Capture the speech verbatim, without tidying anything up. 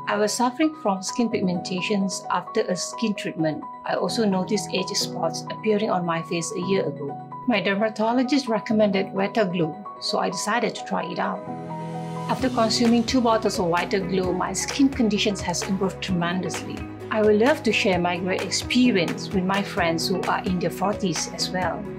I was suffering from skin pigmentations after a skin treatment. I also noticed age spots appearing on my face a year ago. My dermatologist recommended Whita Glo, so I decided to try it out. After consuming two bottles of Whita Glo, my skin conditions has improved tremendously. I would love to share my great experience with my friends who are in their forties as well.